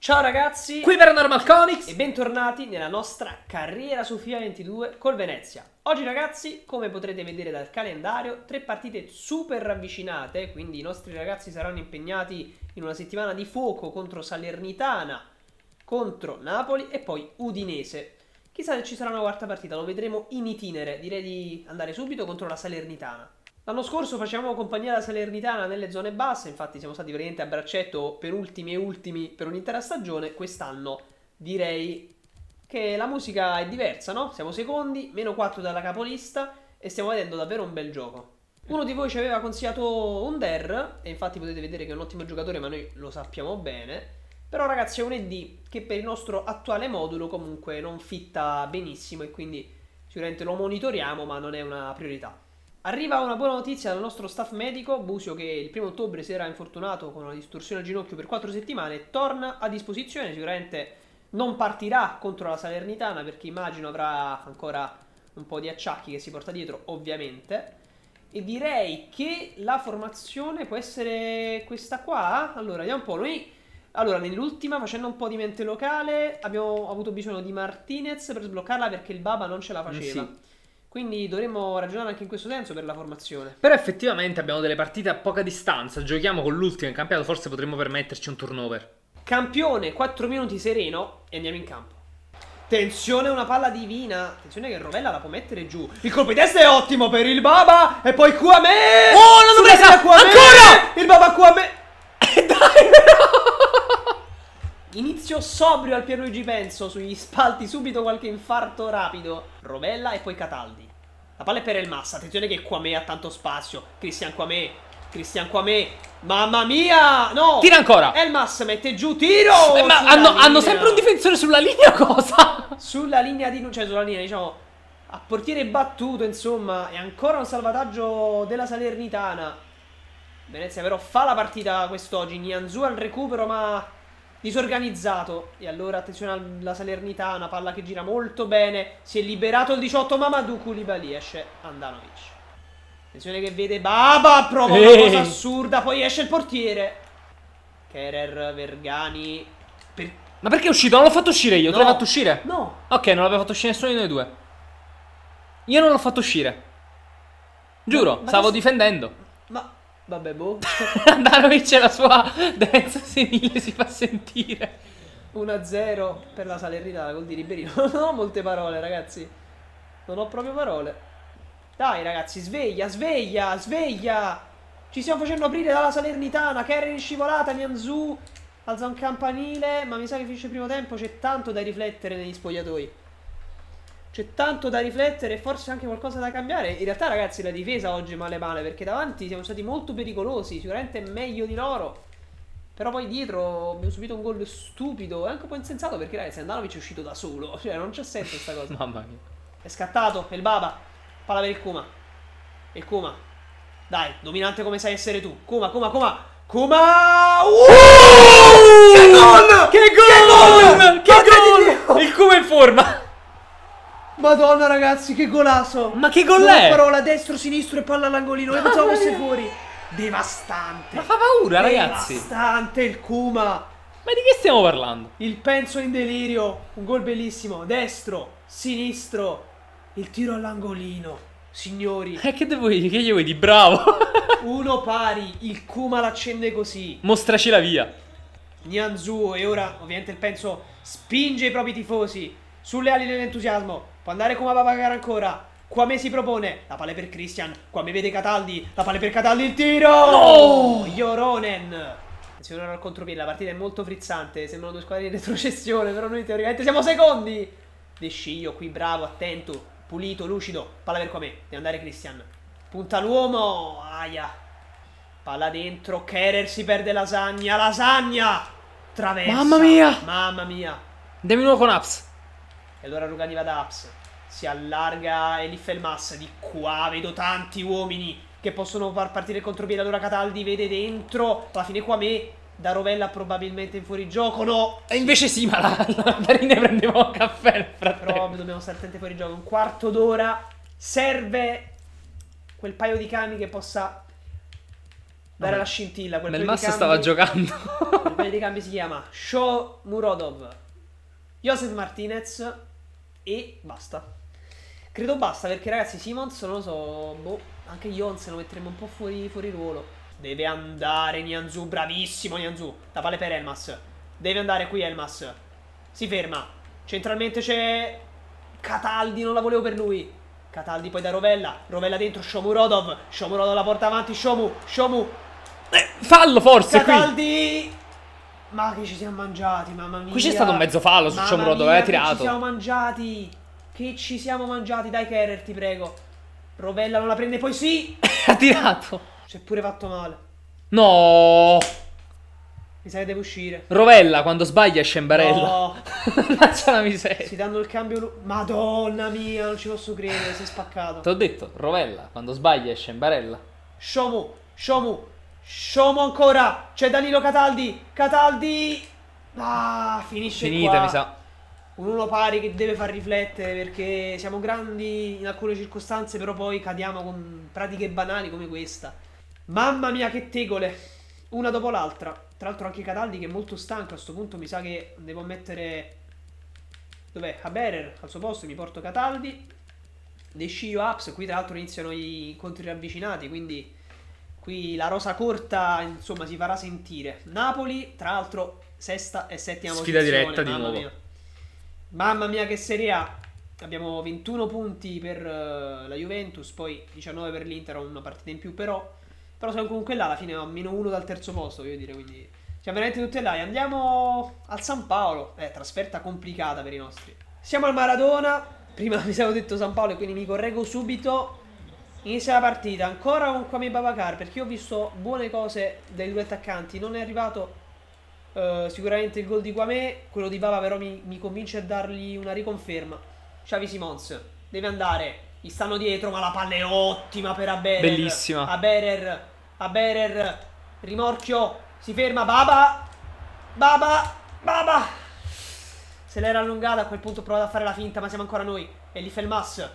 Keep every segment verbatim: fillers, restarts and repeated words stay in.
Ciao ragazzi, qui Paranormal Comics e bentornati nella nostra carriera su FIFA ventidue col Venezia. Oggi ragazzi, come potrete vedere dal calendario, tre partite super ravvicinate, quindi i nostri ragazzi saranno impegnati in una settimana di fuoco contro Salernitana, contro Napoli e poi Udinese. Chissà se ci sarà una quarta partita, lo vedremo in itinere, direi di andare subito contro la Salernitana. L'anno scorso facevamo compagnia alla Salernitana nelle zone basse, infatti siamo stati veramente a braccetto per ultimi e ultimi per un'intera stagione. Quest'anno direi che la musica è diversa, no? Siamo secondi, meno quattro dalla capolista e stiamo vedendo davvero un bel gioco. Uno di voi ci aveva consigliato Under, e infatti potete vedere che è un ottimo giocatore, ma noi lo sappiamo bene. Però ragazzi è un E D che per il nostro attuale modulo comunque non fitta benissimo e quindi sicuramente lo monitoriamo, ma non è una priorità. Arriva una buona notizia dal nostro staff medico. Busio, che il primo ottobre si era infortunato con una distorsione al ginocchio per quattro settimane, torna a disposizione. Sicuramente non partirà contro la Salernitana perché immagino avrà ancora un po' di acciacchi che si porta dietro, ovviamente. E direi che la formazione può essere questa qua. Allora, vediamo un po'. Noi, allora, nell'ultima, facendo un po' di mente locale, abbiamo avuto bisogno di Martinez per sbloccarla perché il Baba non ce la faceva. Sì. Quindi dovremmo ragionare anche in questo senso per la formazione. Però effettivamente abbiamo delle partite a poca distanza. Giochiamo con l'ultimo in campionato, forse potremmo permetterci un turnover. Campione, quattro minuti sereno e andiamo in campo. Tensione, una palla divina. Attenzione che Rovella la può mettere giù. Il colpo di testa è ottimo per il Baba. E poi Kwame. Oh, l'hanno presa! Ancora! Il Baba Kwame. E dai però. Inizio sobrio al Pierluigi Penso. Sugli spalti subito qualche infarto rapido. Rovella e poi Cataldi. La palla è per El Mas. Attenzione che Kwame ha tanto spazio. Cristian Kwame. Cristian Kwame. Mamma mia. No. Tira ancora. El Mas mette giù. Tiro. Eh, ma hanno, hanno sempre un difensore sulla linea o cosa? Sulla linea di... Cioè sulla linea diciamo a portiere battuto, insomma. E ancora un salvataggio della Salernitana. Venezia però fa la partita quest'oggi. Nianzou al recupero ma disorganizzato. E allora attenzione alla Salernitana. Palla che gira molto bene. Si è liberato il diciotto Mamadou Koulibaly. Esce Andanovic. Attenzione che vede Baba. Prova una cosa assurda. Poi esce il portiere. Kerer, Vergani. Per... Ma perché è uscito? Non l'ho fatto uscire io. No. Tu l'hai fatto uscire? No. Ok, non l'aveva fatto uscire nessuno di noi due. Io non l'ho fatto uscire. Giuro, Ma- ma stavo che- difendendo. Ma vabbè boh. Andanovic e la sua demenza senile si fa sentire. uno a zero per la Salernitana, gol di Riberino. Non ho molte parole, ragazzi. Non ho proprio parole. Dai, ragazzi, sveglia, sveglia, sveglia. Ci stiamo facendo aprire dalla Salernitana. Kerry in scivolata, Nianzou alza un campanile. Ma mi sa che finisce il primo tempo. C'è tanto da riflettere negli spogliatoi. C'è tanto da riflettere e forse anche qualcosa da cambiare. In realtà, ragazzi, la difesa oggi è male male perché davanti siamo stati molto pericolosi. Sicuramente meglio di loro. Però poi dietro abbiamo subito un gol stupido e anche un po' insensato perché ragazzi Andanovic è uscito da solo. Cioè non c'è senso questa cosa. Mamma mia. È scattato, è il Baba. Palla per il Kuma. Il Kuma. Dai, dominante come sai essere tu. Kuma, Kuma, Kuma. Kuma. Uh! Che gol! Che gol! Che gol! Il Kuma in forma. Madonna ragazzi, che golasso. Ma che gol Non è? ho parola, destro, sinistro e palla all'angolino. E pensavo fosse fuori. Devastante. Ma fa paura, ragazzi. Devastante il Kuma. Ma di che stiamo parlando? Il Penso in delirio. Un gol bellissimo. Destro, sinistro. Il tiro all'angolino. Signori. E che devo dire? Che gli vuoi di bravo? Uno pari. Il Kuma l'accende così. Mostraci la via. Nianzou. E ora ovviamente il Penso spinge i propri tifosi sulle ali dell'entusiasmo. Può andare Kuma Babacar ancora. Kwame si propone. La palla è per Christian. Kwame vede Cataldi. La palla è per Cataldi. Il tiro. No! Joronen. Attenzione ora al contropiede. La partita è molto frizzante. Sembrano due squadre in retrocessione. Però noi teoricamente siamo secondi. De Sciglio qui bravo, attento. Pulito, lucido. Palla per Kwame. Deve andare Christian. Punta l'uomo. Aia. Palla dentro. Kerer si perde Lasagna. Lasagna. Traversa. Mamma mia. Mamma mia. Andiamo di nuovo con Aps. E allora Rugani va da Aps. Si allarga Elif Elmas. Di qua vedo tanti uomini che possono far partire il contropiede. Allora Cataldi vede dentro. Alla fine Kwame da Rovella probabilmente in fuorigioco. No. E invece sì, ma la, la Marina prendeva un caffè nel frattempo. Però dobbiamo stare attenti fuori gioco. Un quarto d'ora. Serve quel paio di cani che possa dare Vabbè. la scintilla. Quel Nel paio di Massa cambi- stava giocando. quel paio di cambi si chiama Shomurodov, Josef Martinez e basta. Credo basta perché ragazzi Simons non lo so, boh, anche Jons lo metteremo un po' fuori, fuori ruolo. Deve andare Nianzou, bravissimo Nianzou. La palla per Elmas. Deve andare qui Elmas. Si ferma. Centralmente c'è Cataldi, non la volevo per lui. Cataldi poi da Rovella. Rovella dentro, Shomurodov. Shomurodov la porta avanti, Shomu, Shomu. Eh, fallo forse qui. Cataldi. Ma che ci siamo mangiati, mamma mia. Qui c'è stato un mezzo fallo su Mamma Shomurodov, mia, eh, che tirato. ci siamo mangiati. Che ci siamo mangiati, dai Kerer, ti prego. Rovella non la prende, poi sì. Ha tirato. Si è pure fatto male. No. Mi sa che deve uscire. Rovella quando sbaglia esce in barella. No. Mazza la miseria. Si danno il cambio. lu- Madonna mia, non ci posso credere, si è spaccato. Te l'ho detto, Rovella quando sbaglia esce in barella. Shomu, Shomu, Shomu ancora. C'è Danilo Cataldi. Cataldi. Ah, finisce Finita qua. mi sa. Un uno pari che deve far riflettere perché siamo grandi in alcune circostanze, però poi cadiamo con pratiche banali come questa. Mamma mia che tegole, una dopo l'altra. Tra l'altro anche Cataldi che è molto stanco a sto punto, mi sa che devo mettere... Dov'è? Haberer al suo posto, mi porto Cataldi. Descio Ups, qui tra l'altro iniziano i incontri ravvicinati, quindi qui la rosa corta insomma si farà sentire. Napoli, tra l'altro sesta e settima Sfida posizione. diretta di mamma nuovo. mia. Mamma mia che Serie A. Abbiamo ventuno punti per uh, la Juventus, poi diciannove per l'Inter, una partita in più però. Però siamo comunque là, alla fine a meno uno dal terzo posto, voglio dire, quindi siamo veramente tutti là. E andiamo al San Paolo. Eh, trasferta complicata per i nostri. Siamo al Maradona. Prima mi avevo detto San Paolo e quindi mi correggo subito. Inizia la partita, ancora con Kwame Babacar, perché io ho visto buone cose dai due attaccanti. Non è arrivato uh, sicuramente il gol di Kwame. Quello di Baba però mi, mi convince a dargli una riconferma. Xavi Simons deve andare. Gli stanno dietro, ma la palla è ottima per Haberer. Bellissima. Haberer, Haberer, rimorchio, si ferma, Baba, Baba, Baba. Se l'era allungata, a quel punto ho provato a fare la finta, ma siamo ancora noi. E lì Felmas.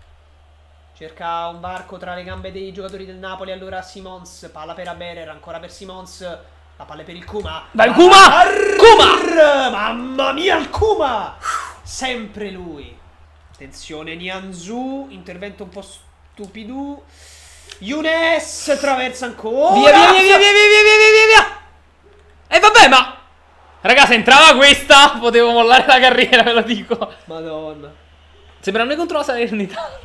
Cerca un varco tra le gambe dei giocatori del Napoli, allora Simons, palla per Haberer, ancora per Simons. La palla per il Kuma. Vai Kuma! Kuma! Mamma mia il Kuma! Sempre lui. Attenzione Nianzou, intervento un po' stupido. Younes attraversa ancora. Via via via via via via via via via. E vabbè ma raga, se entrava questa potevo mollare la carriera, ve lo dico. Madonna. Sembra noi contro la Salernitana.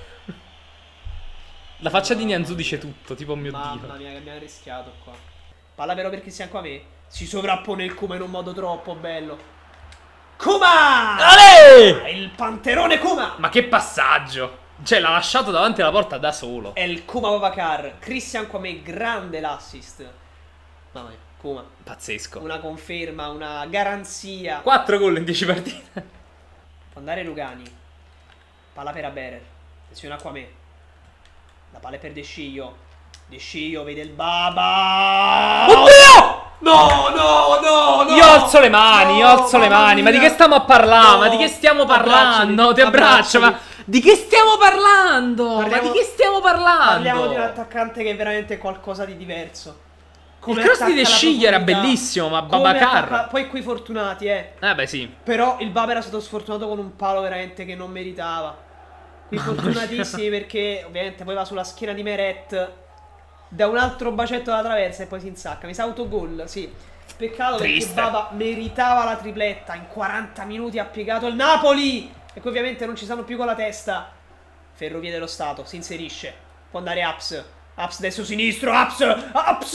La faccia di Nianzou dice tutto, tipo oh mio Mamma Dio. mia che abbiamo rischiato qua. Palla però per Cristian Kwame. Si sovrappone il Kuma in un modo troppo bello. Kuma! Ale! Il panterone Kuma! Ma che passaggio. Cioè l'ha lasciato davanti alla porta da solo. È il Kuma Babacar. Cristian Kwame, grande l'assist. Mamma mia, Kuma. Pazzesco. Una conferma, una garanzia. quattro gol in dieci partite. Può andare Lugani. Palla per Haberer. Attenzione a Kwame. La palla è per De Sciglio. De Sciglio vede il Baba. Oddio! No, no, no, no. Io alzo le mani, io No, alzo le mamma mani. Ma di mia. che stiamo a parlare? No. Ma di che stiamo Abbracciali, parlando? Ti abbraccio, abbracciali. ma di che stiamo parlando? Parliamo- Ma di che stiamo parlando? Parliamo di un attaccante che è veramente qualcosa di diverso. Il cross di De attacca la Sciglio era profondità. bellissimo, ma Come Babacar. attacca- Poi qui fortunati, eh. Eh beh sì. Però il Baba era stato sfortunato con un palo veramente che non meritava. Qui fortunatissimi perché ovviamente poi va sulla schiena di Meret. Da un altro bacetto alla traversa e poi si insacca. Mi sa autogol, sì. Peccato Triste. perché Baba meritava la tripletta. In quaranta minuti ha piegato il Napoli. E qui ovviamente non ci stanno più con la testa. Ferrovie dello Stato, si inserisce. Può andare Aps. Aps destro sinistro, Aps! Aps!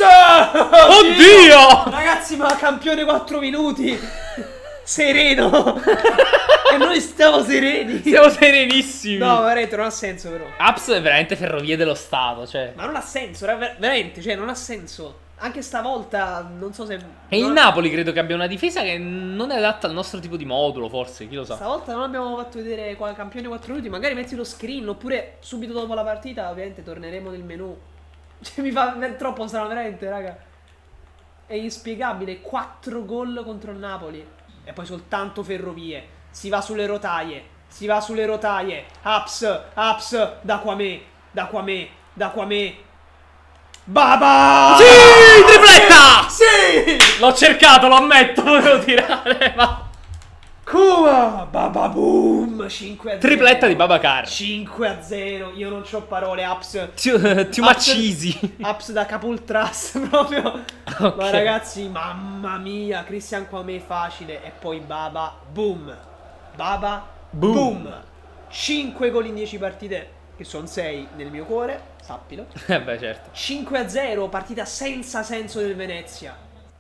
Oddio! Ragazzi, ma campione quattro minuti. Sereno. E noi stiamo sereni. Siamo serenissimi. No, veramente non ha senso però. Aps è veramente ferrovie dello Stato, cioè. Ma non ha senso, ra- ver- veramente, cioè non ha senso. Anche stavolta non so se... E il non- Napoli credo che abbia una difesa che non è adatta al nostro tipo di modulo, forse, chi lo sa. Stavolta non abbiamo fatto vedere qua campione quattro minuti. Magari metti lo screen oppure subito dopo la partita ovviamente torneremo nel menu. Cioè mi fa ver- troppo strano veramente, raga. È inspiegabile. quattro gol contro il Napoli. E poi soltanto Ferrovie. Si va sulle rotaie. Si va sulle rotaie. Ups, ups, da Kwame, da Kwame, da Kwame. Baba! Sì, tripletta! Sì! L'ho cercato, lo ammetto, volevo tirare, ma... Kuma! Baba boom! cinque a zero. Tripletta di Babacar. cinque a zero. Io non c'ho parole, Ups. Too, too much easy. Ups da Capultras proprio. Okay. Ma ragazzi, mamma mia, Christian Kwame facile. E poi Baba boom. Baba boom. boom. cinque gol in dieci partite, che sono sei nel mio cuore, sappilo. Eh beh, certo. cinque a zero, partita senza senso del Venezia.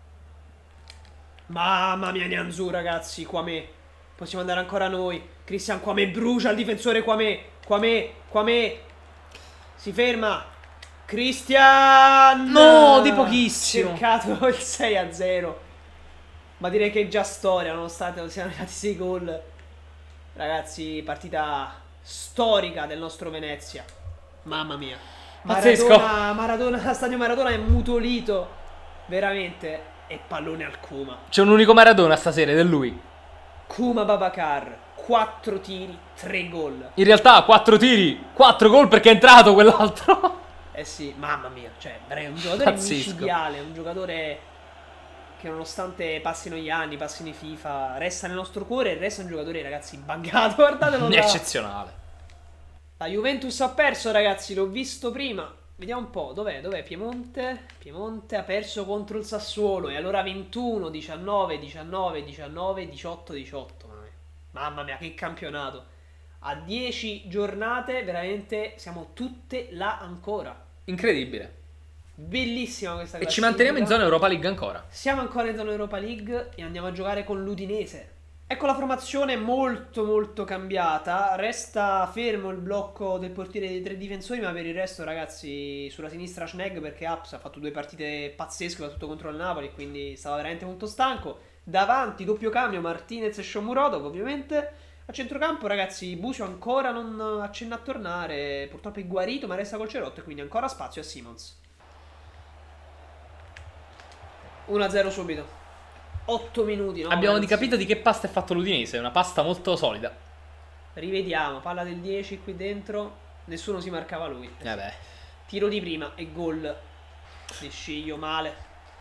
Mamma mia, Nianzou, ragazzi, Kwame. Possiamo andare ancora noi. Christian Kwame brucia il difensore Kwame. Kwame, Kwame. Si ferma. Christian! No, di pochissimo. Cercato il sei a zero. Ma direi che è già storia, nonostante siano arrivati sei gol. Ragazzi, partita storica del nostro Venezia. Mamma mia. Pazzesco. Maradona, Maradona, Stadio Maradona è mutolito. Veramente. E pallone al Kuma. C'è un unico Maradona stasera ed è lui. Kuma Babacar. quattro tiri, tre gol. In realtà quattro tiri, quattro gol perché è entrato quell'altro. Eh sì, mamma mia. Cioè, è un giocatore Pazzesco. micidiale. Un giocatore che nonostante passino gli anni, passino i FIFA, resta nel nostro cuore e resta un giocatore, ragazzi, buggato. Guardatelo là. Eccezionale. La Juventus ha perso, ragazzi, l'ho visto prima. Vediamo un po', dov'è? Dov'è? Piemonte? Piemonte ha perso contro il Sassuolo. E allora ventuno, diciannove, diciannove, diciannove, diciotto, diciotto. Mamma mia, che campionato. A dieci giornate, veramente, siamo tutte là ancora. Incredibile. Bellissima questa E classifica. ci manteniamo in zona Europa League ancora. Siamo ancora in zona Europa League e andiamo a giocare con l'Udinese. Ecco la formazione molto molto cambiata. Resta fermo il blocco del portiere dei tre difensori, ma per il resto, ragazzi, sulla sinistra Schnegg, perché Aps ha fatto due partite pazzesche, soprattutto contro il Napoli, quindi stava veramente molto stanco. Davanti doppio cambio Martinez e Shomurodov, ovviamente. A centrocampo, ragazzi, Busio ancora non accenna a tornare, purtroppo è guarito, ma resta col cerotto e quindi ancora spazio a Simons. uno a zero subito. otto minuti, no? Abbiamo Anzi. capito di che pasta è fatto l'Udinese. È una pasta molto solida. Rivediamo, palla del dieci qui dentro. Nessuno si marcava lui. Eh beh. Tiro di prima e gol di Sciglio, male.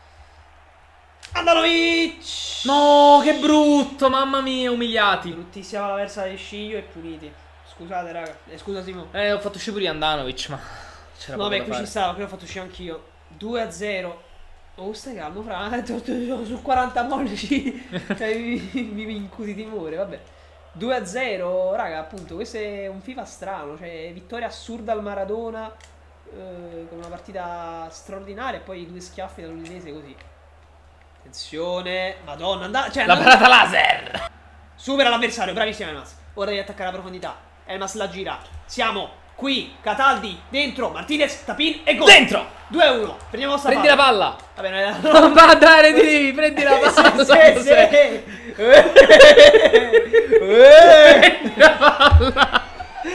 Andanovic! No, che brutto, mamma mia, umiliati. Bruttissima la versa di Sciglio e puniti. Scusate, raga. Eh, scusa, Simo. Eh, ho fatto uscire pure Andanovic, ma c'era No, poco beh, da qui fare. ci stava, qui ho fatto uscire anch'io. due a zero. Oh, stai calmo, fra. Su quaranta pollici. Cioè, mi, mi, mi incuti timore, vabbè. due a zero, raga, appunto, questo è un FIFA strano. Cioè, vittoria assurda al Maradona. Eh, con una partita straordinaria. E poi due schiaffi dall'Udinese così. Attenzione, madonna, andata, cioè, La andata- parata laser. supera l'avversario, bravissimo Elmas. Ora devi attaccare la profondità. Elmas la gira. Siamo qui, Cataldi, dentro, Martinez, Tapin e gol. Dentro. due a uno. Prendiamo sta Prendi palla. la palla. Vabbè, no, Non va a dare di prendi la palla. sì, sì, sì. Prendi la palla.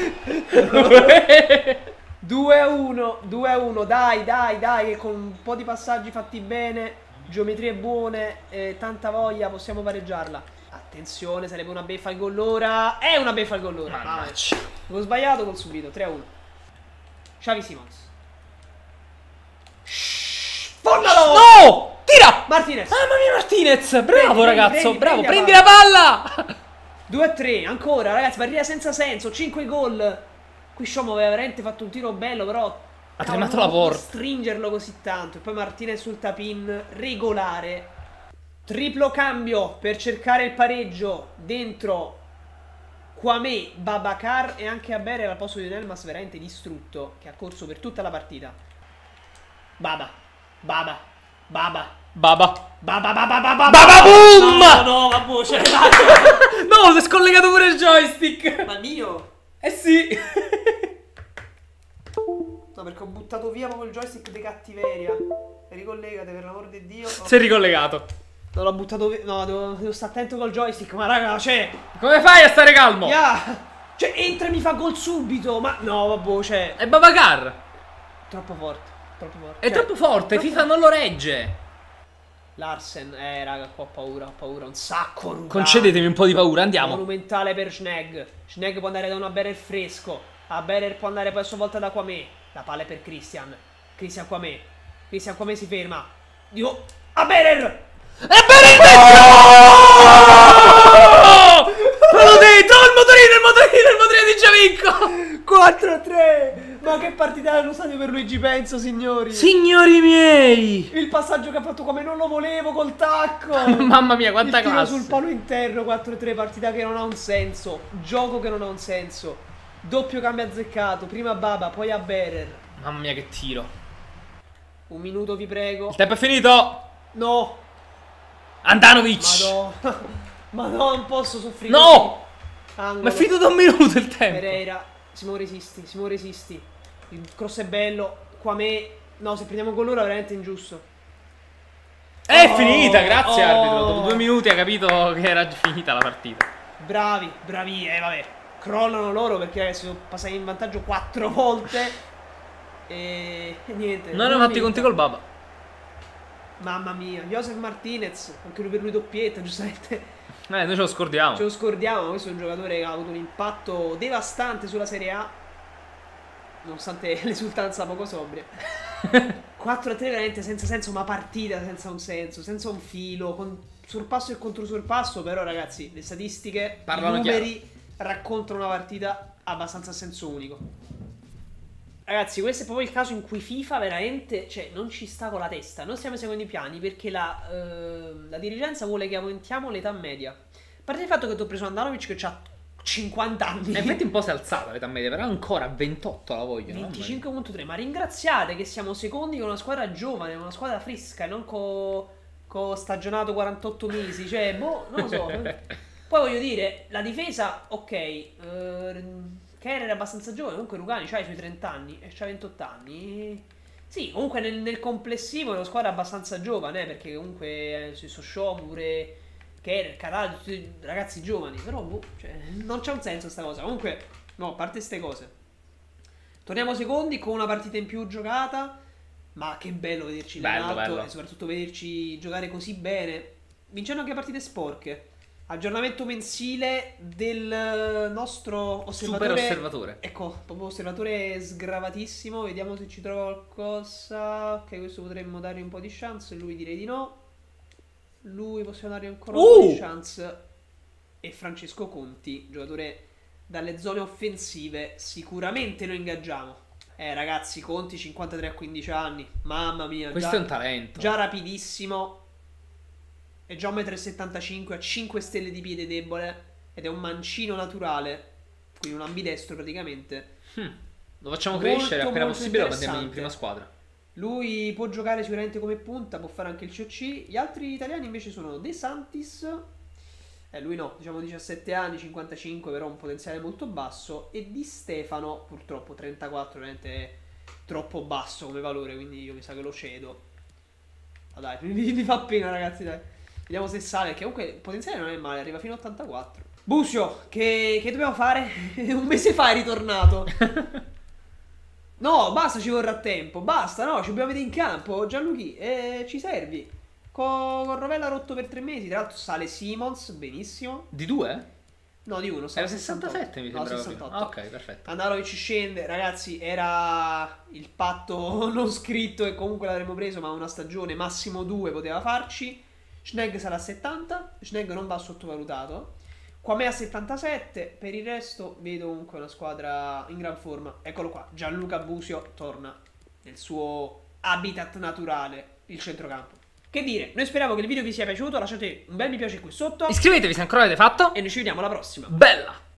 due a uno, due a uno, dai, dai, dai, che con un po' di passaggi fatti bene, geometrie buone e tanta voglia possiamo pareggiarla. Attenzione, sarebbe una beffa al gol ora. È una beffa al gol ora. Mannaggia. L'ho sbagliato, gol subito, tre a uno. Xavi Simons. Fondalo! No! Tira! Martinez. Mamma mia, Martinez! Bravo, Prendi, ragazzo, prendi, bravo. prendi Prendi la la palla! due a tre, ancora, ragazzi, partita senza senso, cinque gol. Qui Shomo aveva veramente fatto un tiro bello, però Ha cavolo, tremato la non può porta. stringerlo così tanto. E poi Martinez sul tapin, regolare. Triplo cambio per cercare il pareggio dentro Kwame, Babacar e anche Abere al posto di Elmas, veramente distrutto, che ha corso per tutta la partita. Baba, Baba, Baba, Baba. Baba, Baba, Baba, Baba boom! No, no, vabbè, c'è No, si è scollegato pure il joystick. Ma mio? Eh sì. No, perché ho buttato via proprio il joystick di cattiveria. Ricollegate, per l'amor di Dio. Oh. Si è ricollegato. No, l'ho buttato via. No, devo, devo stare attento col joystick. Ma raga, cioè. Come fai a stare calmo? Yeah. Cioè, entra e mi fa gol subito. Ma no, vabbè, cioè. È Babacar. Troppo forte. Troppo forte. È Cioè, troppo forte, troppo- FIFA non lo regge. Larsen, eh, raga, qua ho paura, ho paura. Un sacco. Ruga. Concedetemi un po' di paura, andiamo. Monumentale per Schnegg. Schnegg può andare da una Berer fresco. A Berer può andare poi a sua volta da Kwame. La palla è per Christian. Christian Kwame. Cristian come si ferma? Dio. A Berer! E bene il L'ho detto, il motorino, il motorino, il motorino di Giovinco! quattro a tre! Ma che partita allo stadio per Luigi Penso, signori! Signori miei! Il passaggio che ha fatto come non lo volevo col tacco! Mamma mia, quanta il tiro classe! sul palo interno, quattro a tre, partita che non ha un senso. Gioco che non ha un senso. Doppio cambio azzeccato, prima a Baba, poi a Berer. Mamma mia, che tiro! Un minuto vi prego. Il tempo è finito! No! Andanovic! Madonna! Ma no, non posso soffrire. No! Angolo. Ma è finito da un minuto il tempo! Pereira, Simo resisti, Simo resisti. Il cross è bello. Qua me. No, se prendiamo con loro è veramente ingiusto. È Oh, finita, grazie oh. arbitro. Dopo due minuti ha capito che era finita la partita. Bravi, bravi, eh vabbè. Crollano loro perché ragazzi sono passati in vantaggio quattro volte. E, e niente. Non hanno fatti i conti col Baba. Mamma mia, Josef Martinez, anche lui per lui doppietta, giustamente. Eh, noi ce lo scordiamo. Ce lo scordiamo, ma questo è un giocatore che ha avuto un impatto devastante sulla Serie A. Nonostante l'esultanza poco sobria. quattro a tre veramente senza senso, ma partita senza un senso, senza un filo, con sorpasso e controsorpasso. Però ragazzi, le statistiche, parlano i numeri chiaro. raccontano una partita abbastanza a senso unico. Ragazzi, questo è proprio il caso in cui FIFA veramente, cioè, non ci sta con la testa. Noi stiamo seguendo i piani perché la, eh, la dirigenza vuole che aumentiamo l'età media. A parte il fatto che ti ho preso Andanovic che ha cinquanta anni. In effetti un po' si è alzata l'età media, però ancora a ventotto la vogliono. venticinque virgola tre, ma ringraziate che siamo secondi con una squadra giovane, una squadra fresca, e non con co stagionato quarantotto mesi. Cioè, boh, non lo so. Poi voglio dire, la difesa, ok, eh, Kerr è abbastanza giovane, comunque Rugani c'ha i suoi trenta anni e c'ha ventotto anni. Sì, comunque nel, nel complessivo è una squadra abbastanza giovane, eh, perché comunque eh, Sosciò pure Kerr, Cadal, tutti ragazzi giovani, però boh, cioè, non c'è un senso sta cosa. Comunque, no, a parte ste cose. Torniamo secondi con una partita in più giocata, ma che bello vederci bello, l'alto bello. e soprattutto vederci giocare così bene, vincendo anche partite sporche. Aggiornamento mensile del nostro osservatore. Super osservatore. Ecco, proprio osservatore sgravatissimo. Vediamo se ci trova qualcosa. Ok, questo potremmo dargli un po' di chance. Lui direi di no. Lui possiamo dargli ancora un Uh! po' di chance. E Francesco Conti, giocatore dalle zone offensive, sicuramente lo ingaggiamo. Eh ragazzi, Conti cinquantatré a quindici anni. Mamma mia. Questo già, è un talento. Già rapidissimo. È già un metro e settantacinque, ha cinque stelle di piede debole ed è un mancino naturale, quindi un ambidestro praticamente. Hmm. Lo facciamo Molto, crescere appena molto possibile, lo prendiamo in interessante. prima squadra. Lui può giocare sicuramente come punta, può fare anche il C O C. Gli altri italiani invece sono De Santis, eh, lui no, diciamo diciassette anni, cinquantacinque, però un potenziale molto basso. E Di Stefano, purtroppo trentaquattro, veramente è troppo basso come valore, quindi io mi sa che lo cedo. Ma dai, mi, mi fa pena ragazzi, dai. Vediamo se sale, che comunque il potenziale non è male, arriva fino a ottantaquattro. Busio, che, che dobbiamo fare? Un mese fa è ritornato. No, basta, ci vorrà tempo. Basta, no, ci dobbiamo vedere in campo, Gianluchi, eh, ci servi. Con, con Rovella rotto per tre mesi. Tra l'altro sale Simons, benissimo. Di due? No, di uno, Era sessantasette mi no, sembrava. sessantotto. Ah, ok, perfetto. Andanovic scende, ragazzi, era il patto non scritto e comunque l'avremmo preso, ma una stagione massimo due poteva farci. Schnegg sarà a settanta, Schnegg non va sottovalutato. Qua me a settantasette, per il resto vedo comunque una squadra in gran forma. Eccolo qua, Gianluca Busio torna nel suo habitat naturale, il centrocampo. Che dire, noi speriamo che il video vi sia piaciuto, lasciate un bel mi piace qui sotto. Iscrivetevi se ancora l'avete fatto. E noi ci vediamo alla prossima. Bella!